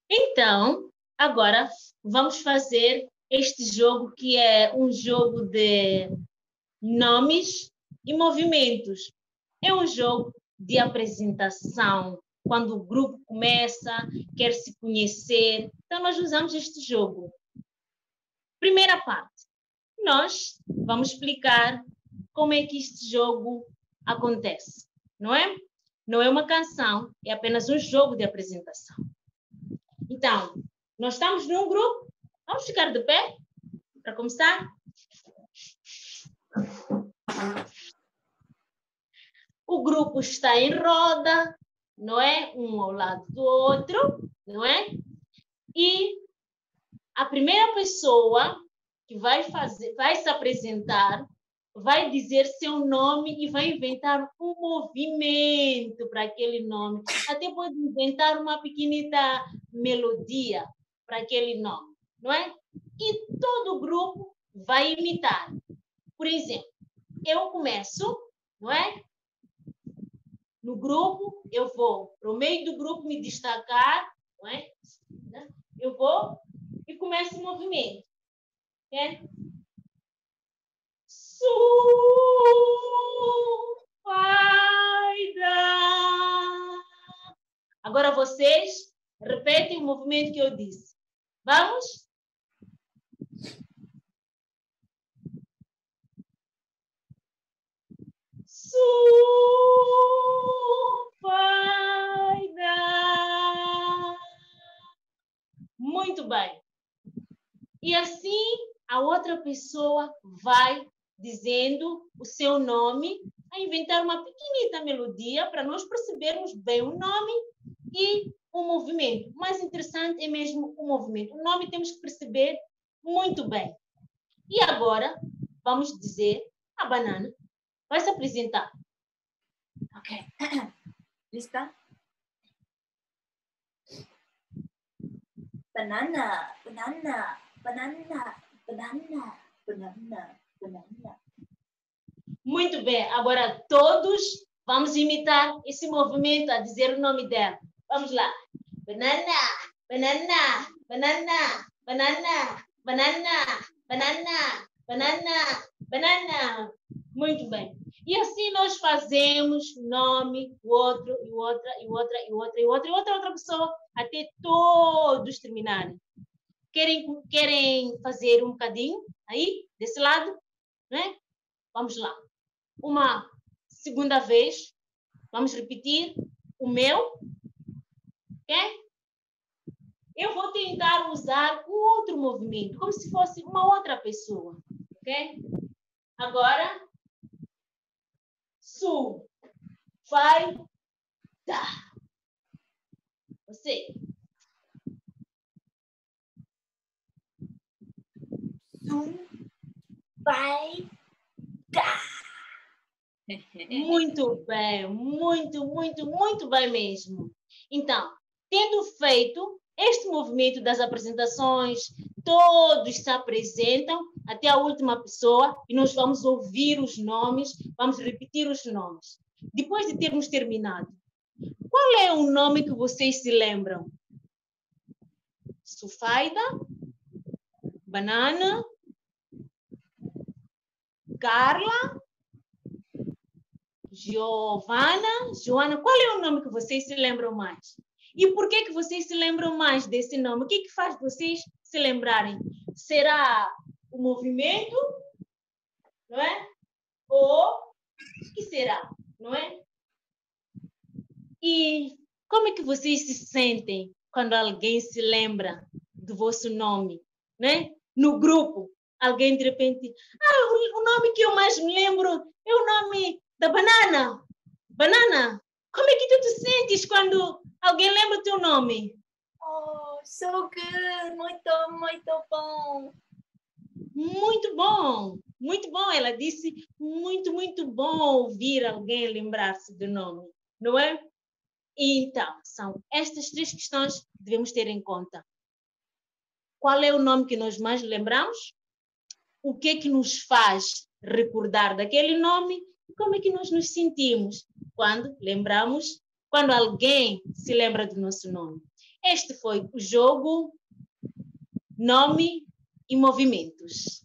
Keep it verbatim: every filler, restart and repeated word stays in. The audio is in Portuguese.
Então, agora vamos fazer este jogo que é um jogo de nomes e movimentos. É um jogo de apresentação. Quando o grupo começa, quer se conhecer. Então, nós usamos este jogo. Primeira parte. Nós vamos explicar como é que este jogo acontece, não é? Não é uma canção, é apenas um jogo de apresentação. Então, nós estamos num grupo. Vamos ficar de pé para começar? O grupo está em roda, não é? Um ao lado do outro, não é? E a primeira pessoa que vai fazer, vai se apresentar, vai dizer seu nome e vai inventar um movimento para aquele nome. Até pode inventar uma pequenita melodia para aquele nome, não é? E todo o grupo vai imitar. Por exemplo, eu começo, não é? No grupo, eu vou para o meio do grupo me destacar, não é? Eu vou e começo o movimento. É? Sul, vai dar. Agora vocês repetem o movimento que eu disse. Vamos? Sul, vai dar. Muito bem. E assim a outra pessoa vai dizendo o seu nome, a inventar uma pequenita melodia para nós percebermos bem o nome e o movimento. O mais interessante é mesmo o movimento. O nome temos que perceber muito bem. E agora vamos dizer a banana. Vai se apresentar. Ok. Lista? Banana, banana, banana, banana, banana, banana. Muito bem. Agora todos vamos imitar esse movimento a dizer o nome dela. Vamos lá. Banana, banana, banana, banana, banana, banana, banana, banana. Muito bem. E assim nós fazemos nome, o outro, e outra, e outra, e outra, e outra, e outra, outra pessoa, até todos terminarem. Querem, querem fazer um bocadinho aí, desse lado? Né? Vamos lá. Uma segunda vez. Vamos repetir o meu. Ok? Eu vou tentar usar um outro movimento, como se fosse uma outra pessoa. Ok? Agora, sul, vai, dar. Você. Sul, vai, dar. Muito bem, muito, muito, muito bem mesmo. Então, tendo feito este movimento das apresentações, todos se apresentam até a última pessoa e nós vamos ouvir os nomes, vamos repetir os nomes. Depois de termos terminado, qual é o nome que vocês se lembram? Sufaida? Banana? Carla? Giovana? Joana? Qual é o nome que vocês se lembram mais? E por que que vocês se lembram mais desse nome? O que que faz vocês se lembrarem? Será o movimento? Não é? Ou o que será? Não é? E como é que vocês se sentem quando alguém se lembra do vosso nome? Né? No grupo, alguém de repente... Ah, o nome que eu mais me lembro é o nome da banana. Banana, como é que tu te sentes quando alguém lembra o teu nome? Oh, so good! Muito, muito bom! Muito bom, muito bom. Ela disse, muito, muito bom ouvir alguém lembrar-se do nome, não é? Então, são estas três questões que devemos ter em conta. Qual é o nome que nós mais lembramos? O que é que nos faz recordar daquele nome? E como é que nós nos sentimos quando lembramos, quando alguém se lembra do nosso nome. Este foi o jogo Nome e Movimentos.